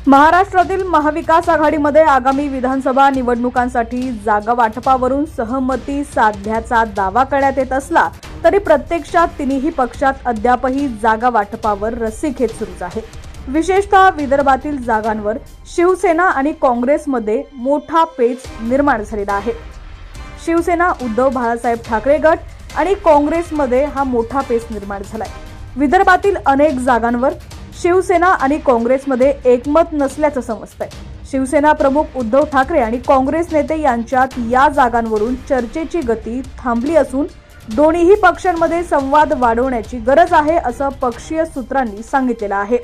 महाराष्ट्रातील महाविकास आघाडीमध्ये आगामी विधानसभा निवडणुकांसाठी जागा वाटपावरून सहमती साधण्याचा दावा करण्यात येत असला तरी प्रत्यक्षात तिन्ही पक्षात अद्यापही जागा वाटपावर रस्सीखेच सुरूच आहे। विशेषतः विदर्भातील जागांवर शिवसेना आणि काँग्रेसमध्ये मोठा पेच निर्माण झालेला आहे। शिवसेना उद्धव बाळासाहेब ठाकरे गट आणि काँग्रेसमध्ये हा मोठा पेच निर्माण झालाय। विदर्भातील अनेक जागांवर शिवसेना आणि काँग्रेसमध्ये एकमत नसल्याचं समजतंय। शिवसेना प्रमुख उद्धव ठाकरे आणि काँग्रेस नेते यांच्यात या जागांवरून चर्चेची गती थांबली असून दोन्ही पक्षांमध्ये संवाद वाढवण्याची गरज आहे असं पक्षीय सूत्रांनी सांगितलेलं आहे।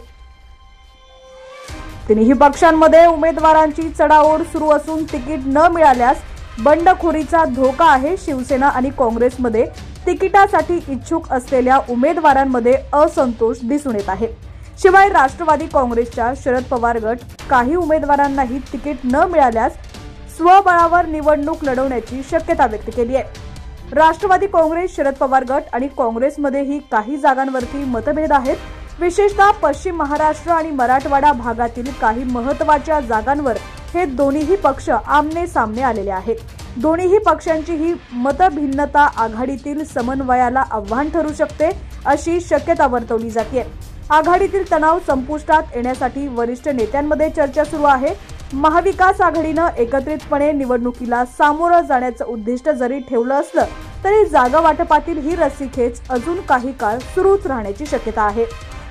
तिन्ही पक्षांमध्ये उमेदवारांची चढाओढ सुरू असून तिकीट न मिळाल्यास बंडखोरीचा धोका आहे। शिवसेना आणि काँग्रेसमध्ये तिकिटासाठी इच्छुक असलेल्या उमेदवारांमध्ये असंतोष दिसून येत आहे। शिवाय राष्ट्रवादी काँग्रेसच्या शरद पवार गट काही उमेदवारांनाही तिकीट न मिळाल्यास स्वबळावर निवडणूक लढवण्याची शक्यता व्यक्त केली आहे। राष्ट्रवादी काँग्रेस, शरद पवार गट आणि काँग्रेसमध्येही काही जागांवरती मतभेद आहेत। विशेषतः पश्चिम महाराष्ट्र आणि मराठवाडा भागातील काही महत्त्वाच्या जागांवर हे दोन्ही पक्ष आमने सामने आलेले आहेत। दोन्ही पक्षांची ही मतभिन्नता आघाडीतील समन्वयाला आव्हान ठरू शकते अशी शक्यता वर्तवली जाते। आघाडीतील तणाव संपुष्टात येण्यासाठी वरिष्ठ नेत्यांमध्ये चर्चा सुरू आहे। महाविकास आघाडीनं एकत्रितपणे निवडणुकीला सामोरं जाण्याचं उद्दिष्ट जरी ठेवलं असलं तरी जागा वाटपातील ही रस्सीखेच अजून काही काळ सुरूच राहण्याची शक्यता आहे।